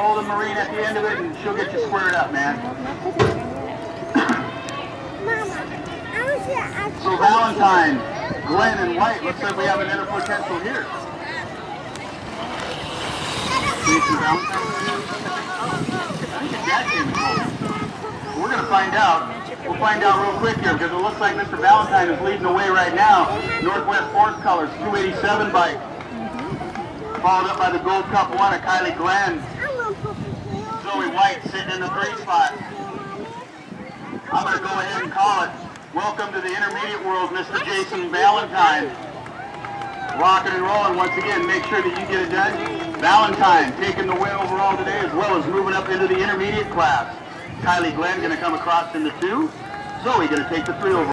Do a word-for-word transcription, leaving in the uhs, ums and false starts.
hold of Marine at the end of it, and she'll get you squared up, man. So Valentine, Glenn, and White, looks like we have another potential here. Jason Valentine? I think his dad came and told him. We're going to find out. We'll find out real quick here, because it looks like Mister Valentine is leading the way right now. Northwest Forest Colors, two eighty-seven bike. Followed up by the Gold Cup one of Kylie Glenn. Zoe White sitting in the three spot. I'm going to go ahead and call it. Welcome to the intermediate world, Mister Jason Valentine. Rocking and rolling once again. Make sure that you get it done. Valentine taking the win overall today, as well as moving up into the intermediate class. Kylie Glenn going to come across in the two. Zoe going to take the three over.